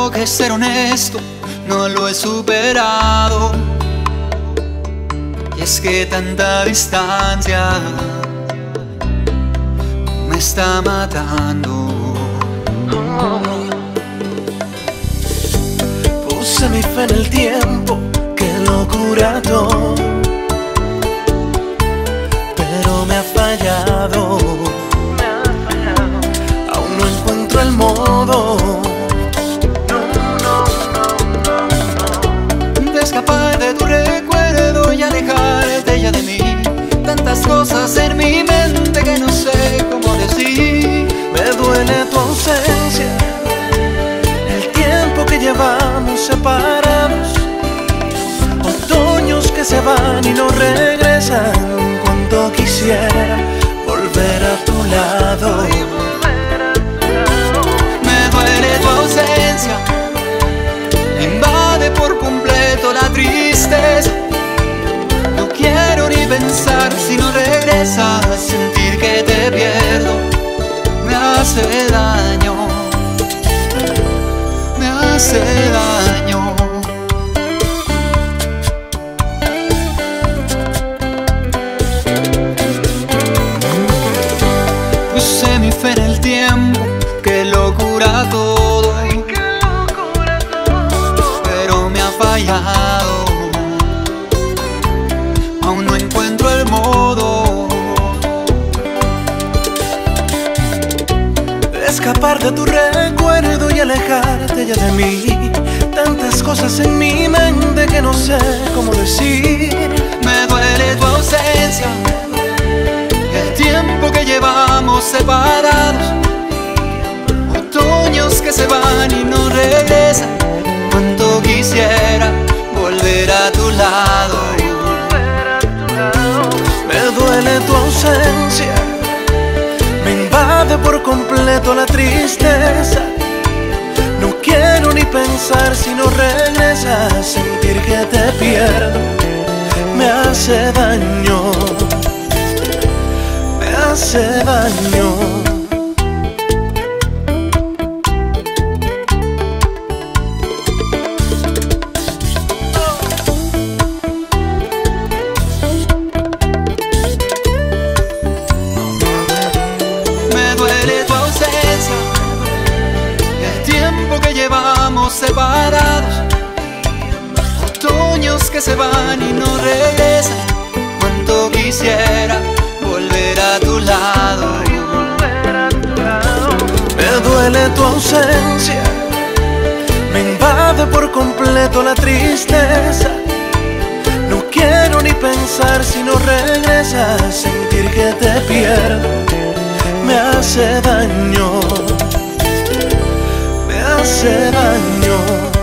Tengo que ser honesto, no lo he superado. Y es que tanta distancia me está matando. Puse mi fe en el tiempo que lo cura todo, pero me ha fallado. Aún no encuentro el modo de escapar de tu recuerdo y alejarte ya de mí. Tantas cosas en mi mente que no sé cómo decir. Me duele tu ausencia, el tiempo que llevamos separados, otoños que se van y no regresan. Cuánto quisiera volver a tu lado. Me duele tu ausencia, me invade por completo la tristeza. No quiero ni pensar si no regresas. Sentir que te pierdo me hace daño, me hace daño. Puse mi fe en el tiempo que lo cura todo, pero me ha fallado. Aún no encuentro el modo de escapar de tu recuerdo y alejarte ya de mí. Tantas cosas en mi mente que no sé cómo decir. Me duele tu ausencia, el tiempo que llevamos separados, otoños que se van y no regresan. Cuánto quisiera volver a tu lado. Me duele tu ausencia, me invade por completo la tristeza. No quiero ni pensar si no regresas. Sentir que te pierdo me hace daño, me hace daño. Que llevamos separados, otoños que se van y no regresan. Cuánto quisiera volver a tu lado. Me duele tu ausencia, me invade por completo la tristeza. No quiero ni pensar si no regresas. Sentir que te pierdo me hace daño, me hace daño.